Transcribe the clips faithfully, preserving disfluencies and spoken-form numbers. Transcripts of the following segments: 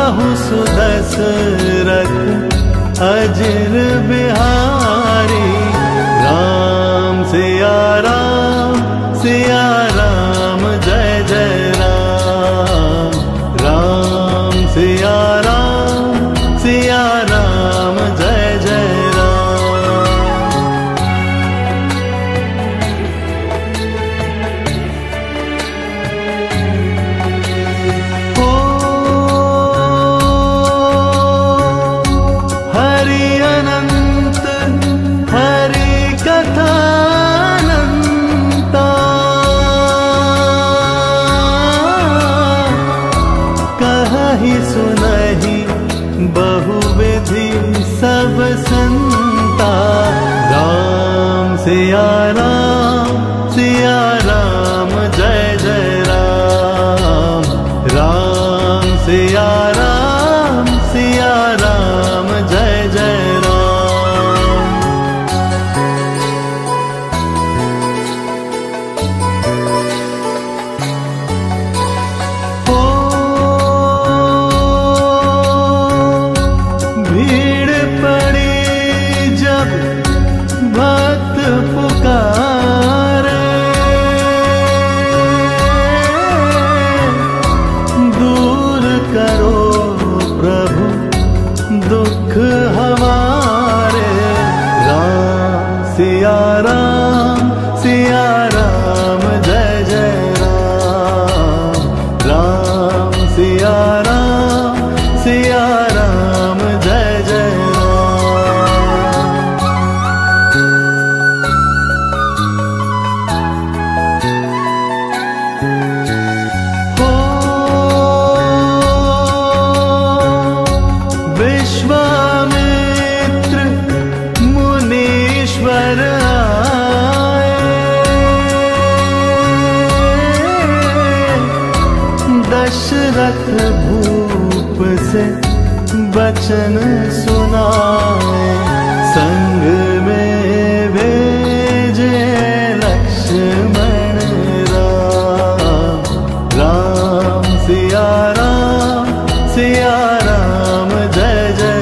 काहू सुदशरथ अजर बिहारी। राम सिया राम सिया राम जय जय राम। राम सिया राम सिया राम जय जय बहुविधि सब संता। राम सिया राम सिया राम जय जय राम। राम सिया राम सिया राम जय जय दुख हमारे। राम सिया राम सिया राम जय जय राम। राम सिया राम सिया राम जय जय विश्वामित्र मुनीश्वर आए। दशरथ भूप से वचन सुनाए। संग में भेजे लक्ष्मण राम। राम सिया राम सिया राम जय जय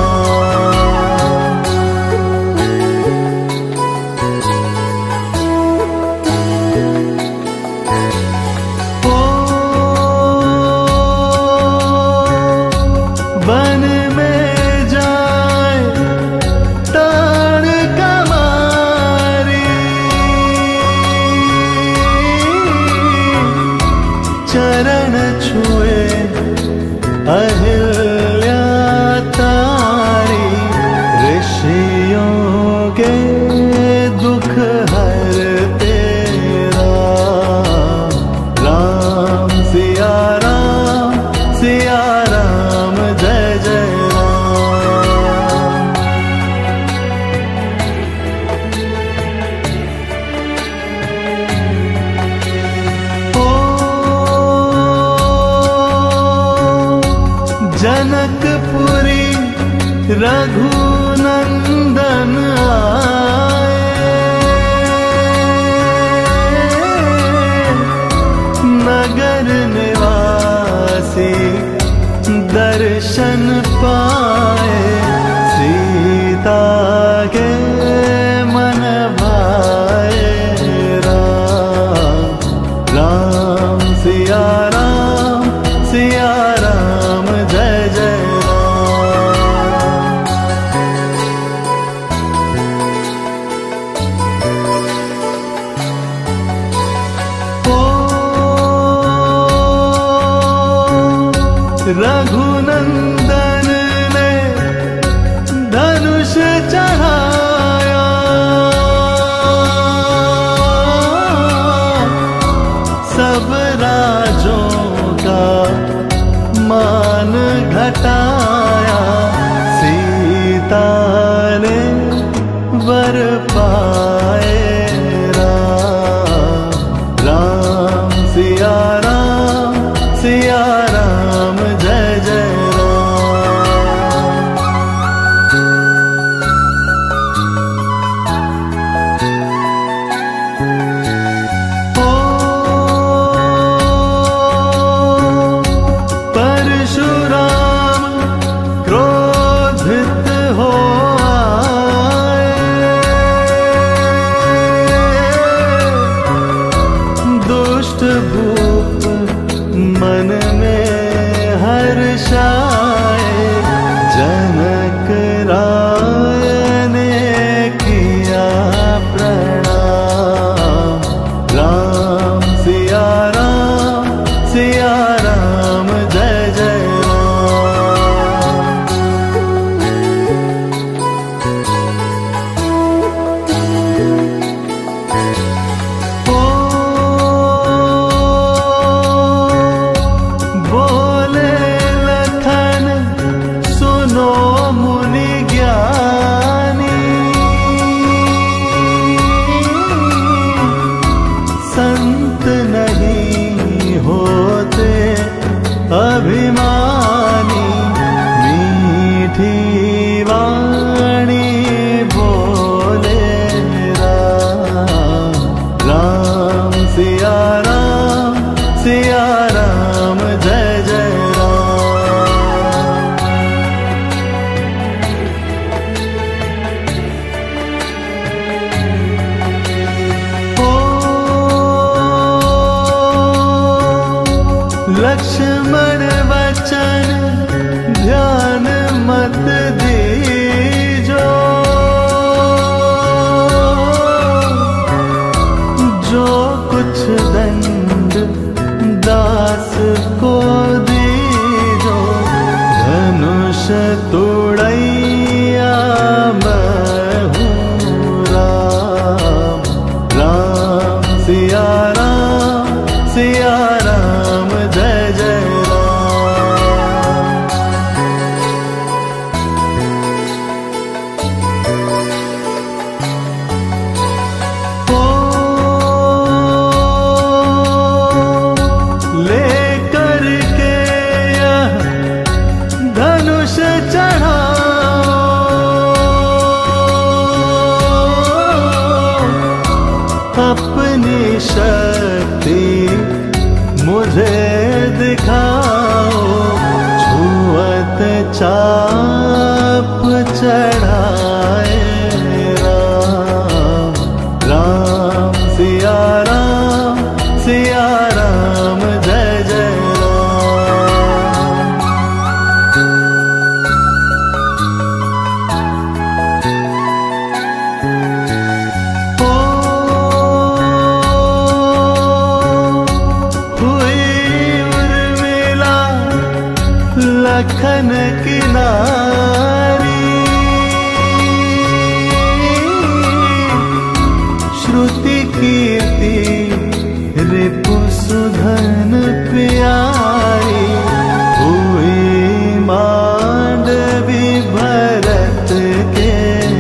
वन में जाए ताड़ कमारी। चरण छुए अहिल्या तारी। ऋषियों के दुख हरते राम। राम सिया राम सिया राम जय जय जनकपुरी रघुनंदन आए। नगर निवासी दर्शन पाए। सीता के मन भाए। राम राम सिया राम सिया राम जय जय रघुनंदन ने धनुष चढ़ाया। सब राजों का मान घटाया। सीता ने वर पाए। राम राम सिया राम सिया राम जय जय परशुराम भूप मन में हर्षाए, जनक राय ने किया प्रणाम। राम सिया राम सिया राम जय जय अभिमानी, मीठी वाणी बोले राम। राम सिया राम सिया राम जय जय लक्ष्मण वचन ध्यान मत दीजो, जो कुछ दंड दास को दीजो। धनुष तोड़ैया मैं हूँ राम। राम सिया राम सिया राम जय जय राम। ओ लेकर के यह धनुष चढ़ाओ, अपनी शक्ति मुझे दिखाओ। छुअत चाप चढ़ाए राम। राम सिया राम सिया राम जय जय लखन की नारी। श्रुति कीर्ति रिपु सुधन प्यारी, हुई मांडवी भरत के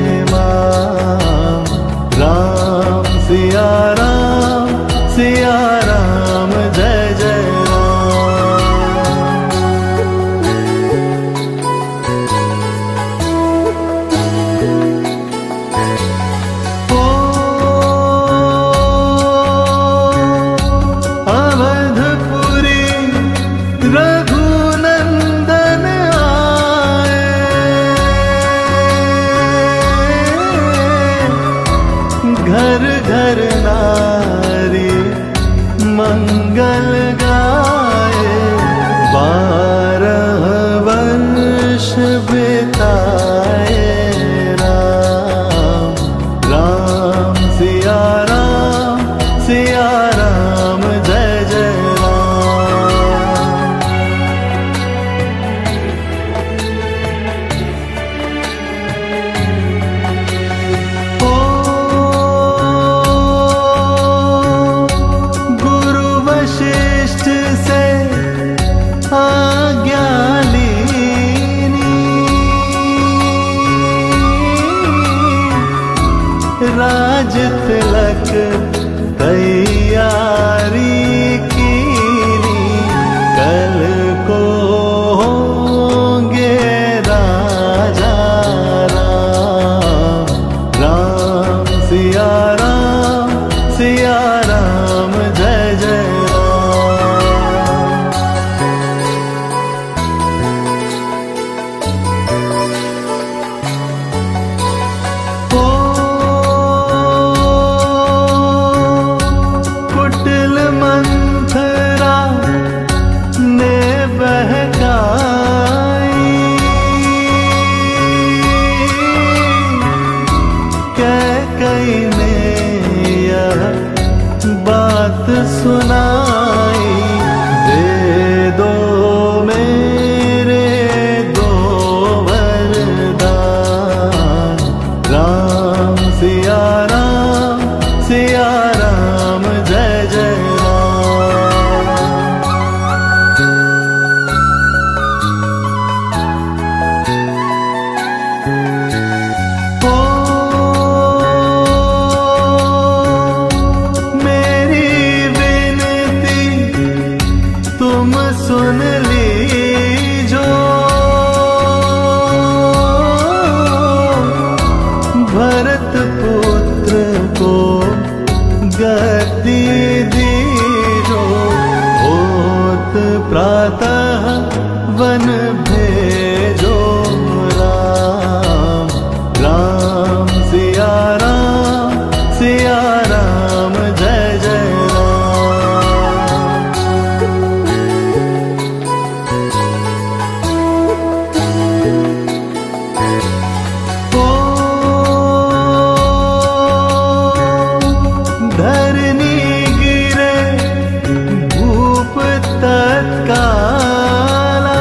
मां। राम सिया राम सिया राम जय जय राम। बात सुनाई, दे दो मेरे दो वरदान। राम सिया राम सिया राम जय जय राम। ओ मेरी विनती तुम सुन लीजो, भरत पुत्र को गति दीजो। होत प्रातः वन भेजो राम। राम सिया राम सिया राम जय जय राम। ओ धरनी गिरे भूप तत्काला,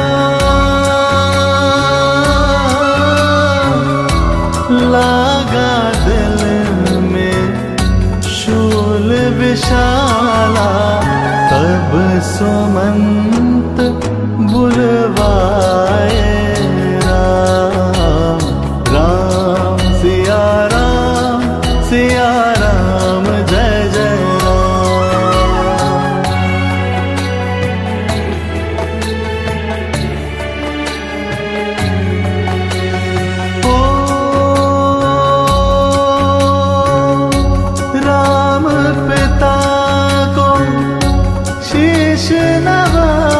लागा दिल में शूल विशाला। तब सुमंत बुलवाए राम। राम सिया राम सिया राम जय जय राम। ओ राम पिता को शीश नवा,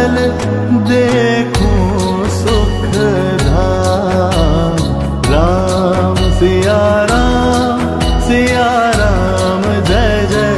महल देखूं सुख धाम। राम सिया राम सिया राम जय जय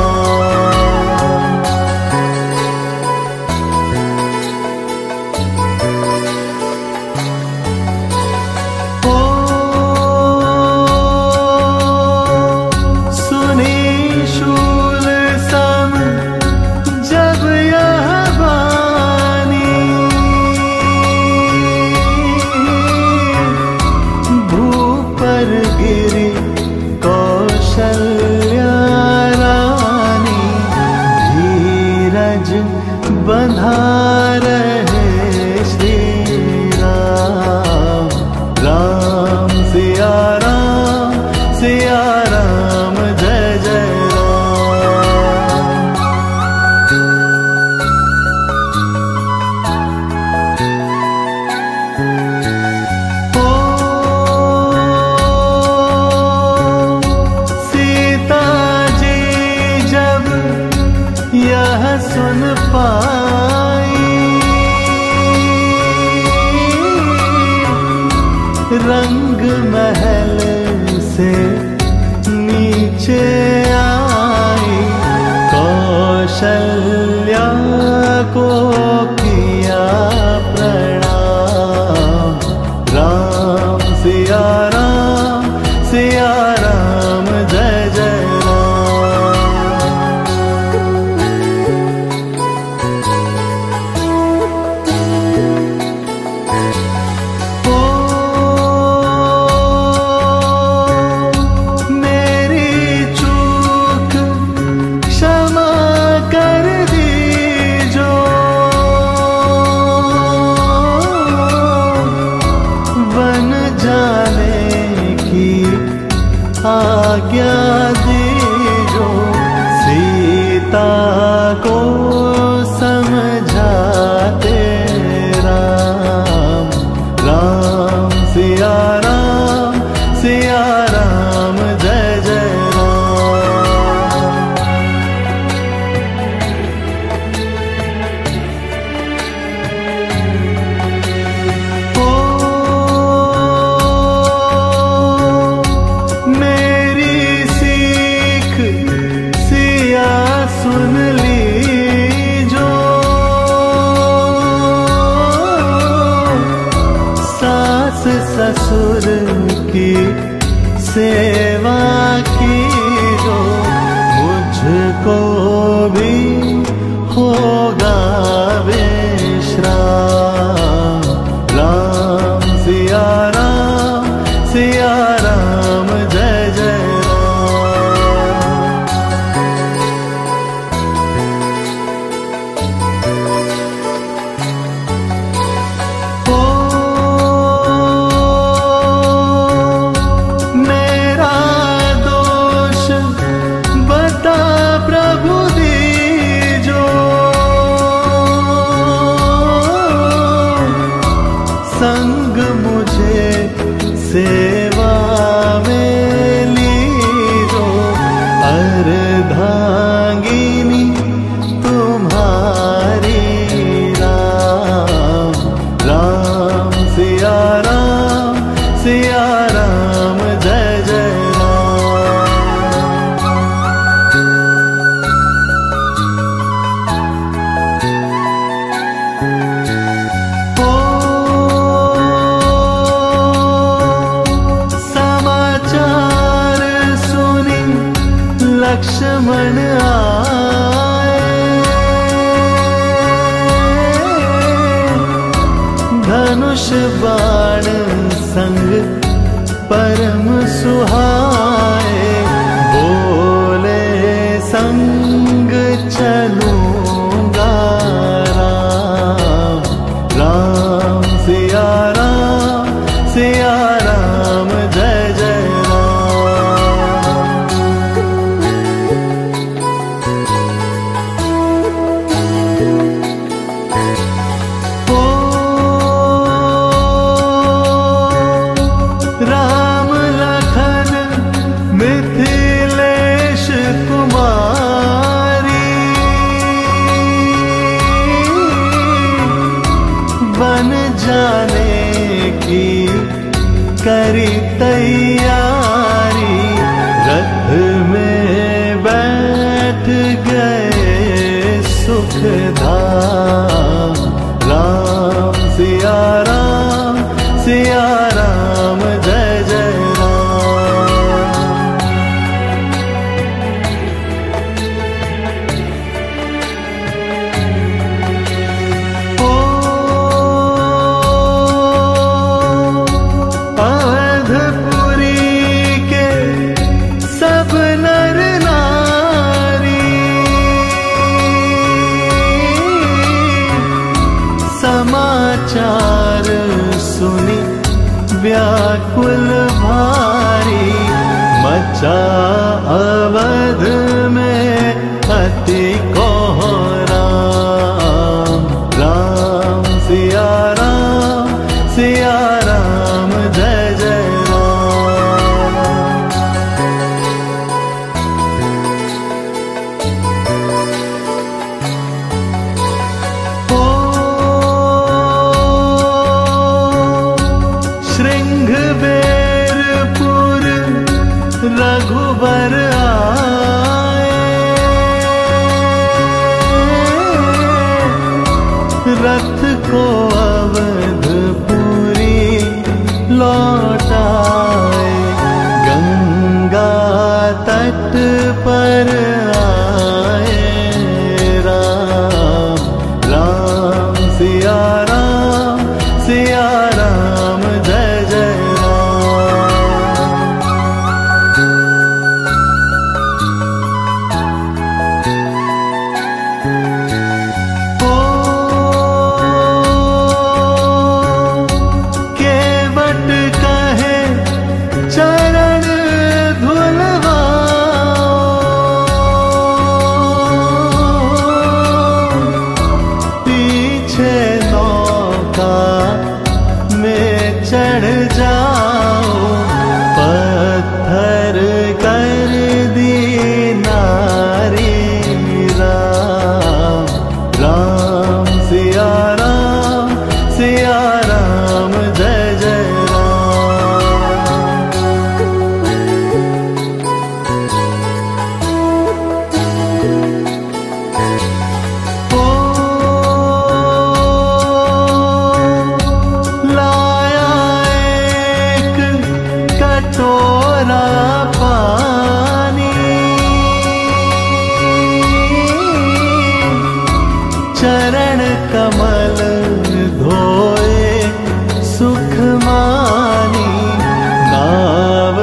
बंधा रहे श्री राम। राम सिया राम सिया राम जय जय राम। ओ सीता जी जब यह सुन पाई, रंग महल से नीचे आई, कौशल्या को किया प्रणाम। राम सिया राम सिया राम जय जय आज्ञा दीजो। सीता को समझाते राम। राम सिया राम सिया राम जय जय सुन लीजो। सास ससुर की सेवा कीजो, मुझको भी होगा विश्राम। राम सिया राम सिया राम जय जय संग मुझे सेवा में लीजो। अर्धांगिनी तुम्हारी राम। राम सिया राम सिया राम जय जय लक्ष्मण आए, धनुष बाण संग परम सुहाए। बोले संग चलूंगा राम। राम सिया राम सिया राम जय जय जाने की करी तैयारी, रथ में बैठ गए सुखधाम। राम सिया राम सिया राम जय जय समाचार सुनी व्याकुल भारी, मचा अवध में अति कोहराम। राम सिया राम सिया राम जय जय रघुबर आए, रथ को अवधपुरी लौटाए। गंगा तट पर आए राम। राम सिया राम सिया राम जय जय चढ़ जाओ, पत्थर कर दी नारी। राम राम सिया राम सिया राम जय जय कटोरा पानी, चरण कमल धोए सुख मानी। नाव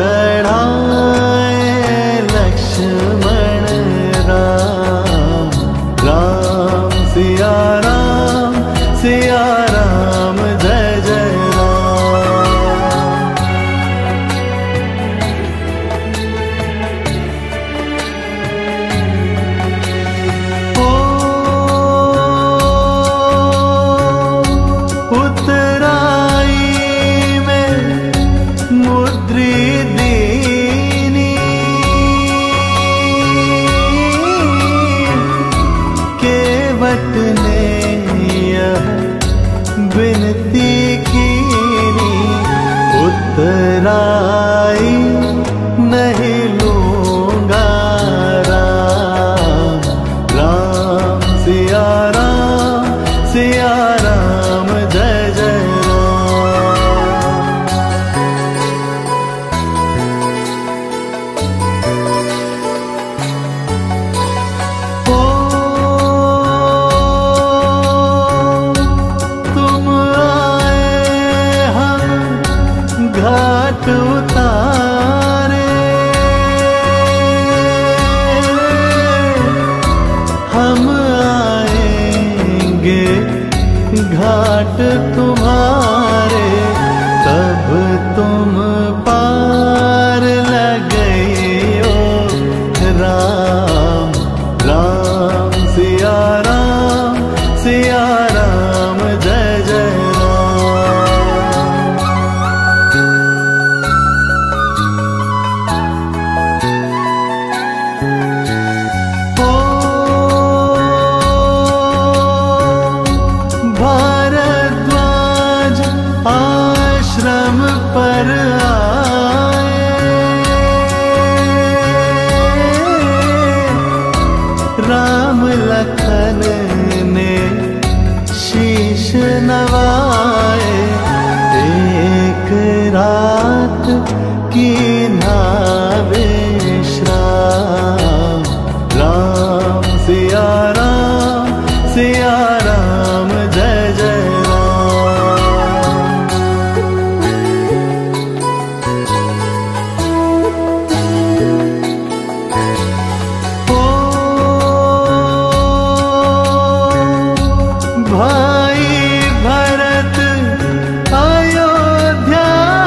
चढ़ाए लक्ष्मण राम। राम सिया राम सिया राम जय जय ने यह विनती कीनी, उत्तराई नहीं लूंगा राम। राम सिया राम सिया राम जय जय घाट उतारे। हम आएंगे घाट तुम्हारे, तब तुम पार लगइयो राम। राम सिया राम सिया राम जय जय भारद्वाज पर आए, राम लखन ने शीश नवाए। एक रात की नावे श्राम, राम सिया राम सिया राम जय जय राम। ओ भाई भरत अयोध्या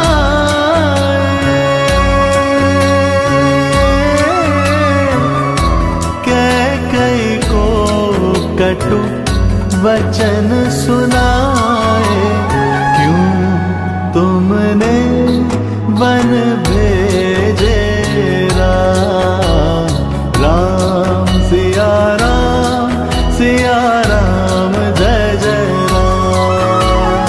कैकई को कटु वचन सुनाए। क्यों तुमने वन भेजे राम, राम सिया राम सिया राम जय जय राम।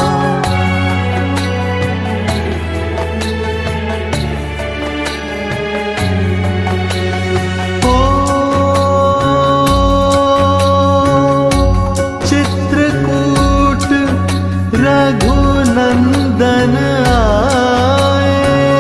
ओ चित्रकूट रघुनंदन आए,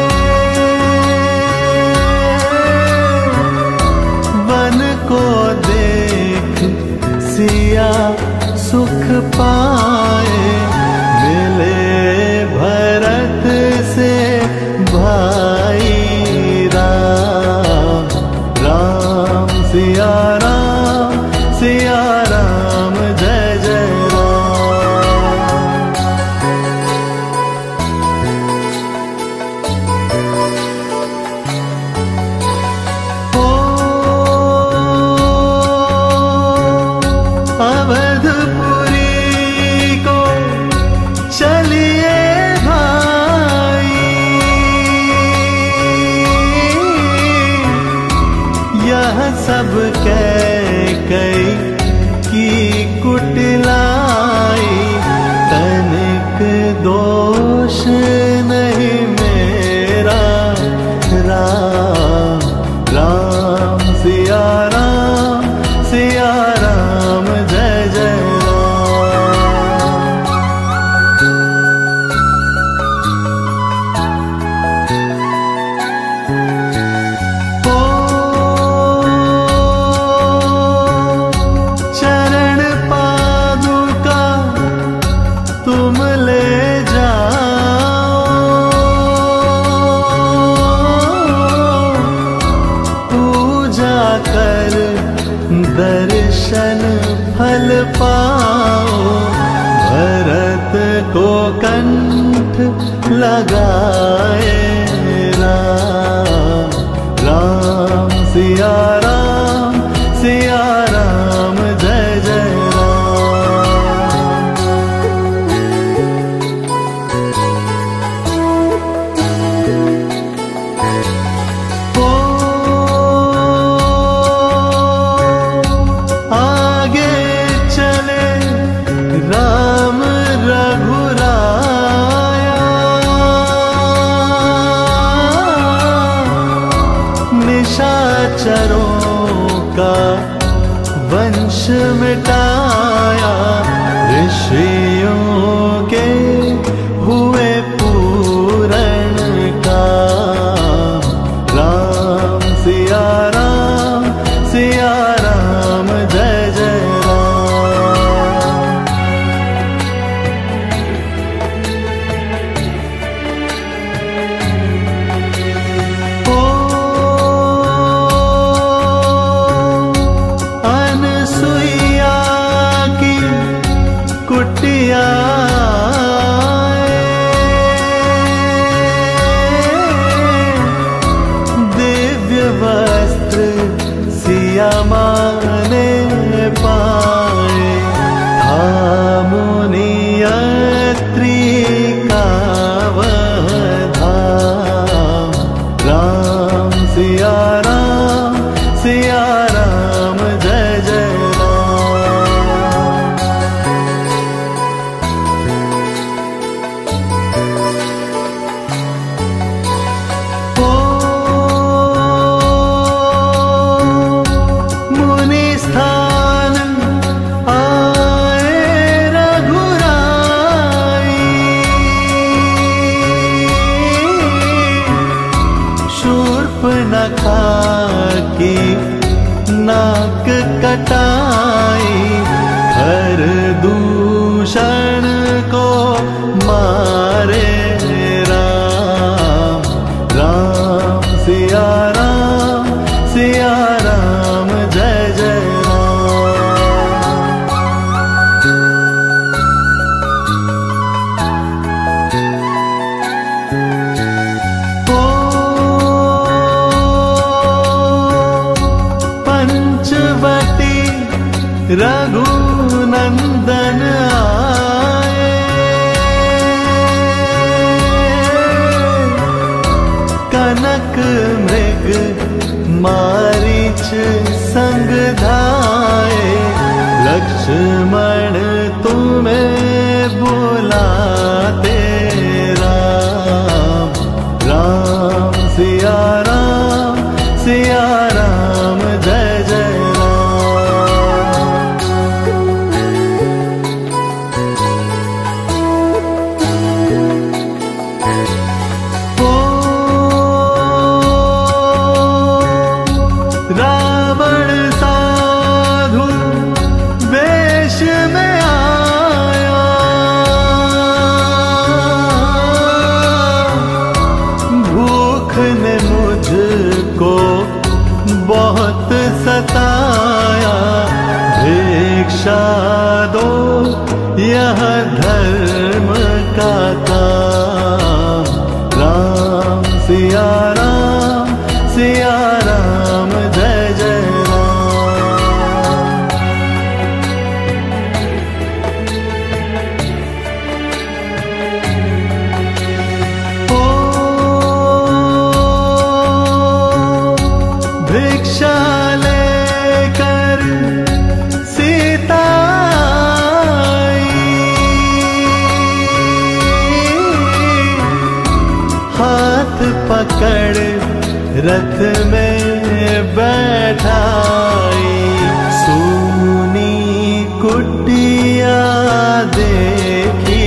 वन को देख सिया सुख पाए। मिले भरत से भाई राम, राम सिया राम सिया राम जय जय राम। ओ अवधपुरी को चलिए भाई, यह सब कैकई की कुटिलाई। तनिक दोष नहीं मेरा राम, राम सिया राम सिया राम जय जय राम। ओ चरण पादुका तुम ले जाओ, पूजा कर दर्शन फल पाओ। भरत को कंठ लगाए राम, राम सिया राम सिया राम जय जय राम। ओ आगे चले राम रघुराया, निशाचरों का वंश मिटाया। ऋषियों के हुए पूरण काम, राम सिया राम सिया राम जय जय राम। ओ अनसुईया की कुटिया दिव्य वस्त्र सिया माने पाए। था मुनियत्री का वह धाम, राम सिया राम सिया राम जय जय राम। कटाई, हर दूषण को मारे राम। राम सिया राम, सिया राम, जय जय रघुनंदन आए, कनक मृग मारीच संग धाये, लक्ष्मण तुम्हें बुलाते राम। राम सिया राम, सिया राम, जय जय बहुत सताया, भिक्षा दो यह धर्म का काम। राम सिया राम, सिया राम, जय जय भिक्षा लेकर सीता आई, हाथ पकड़ रथ में बैठाई, सूनी कुटिया देखी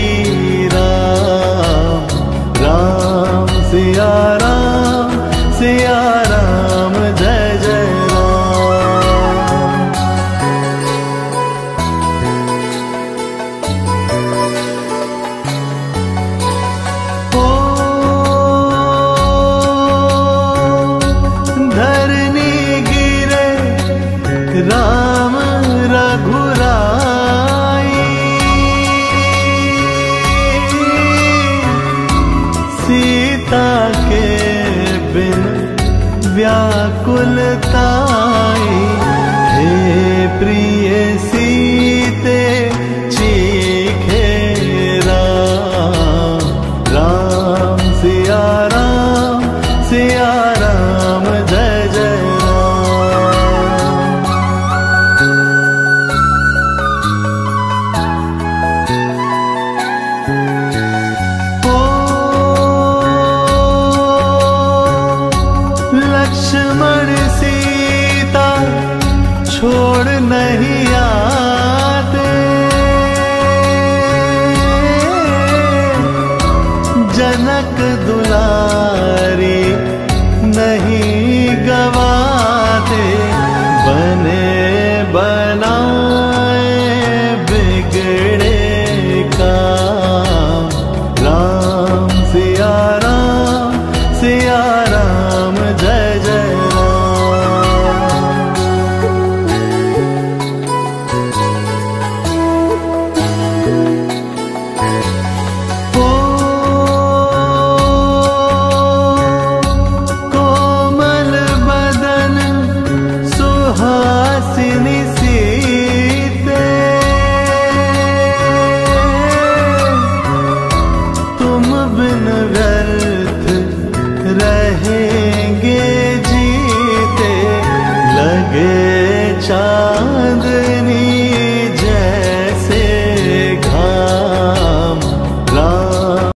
राम। राम सिया राम, सिया राम, जय जय राम रघुराई, सीता के बिन व्याकुलताई, हे प्रिय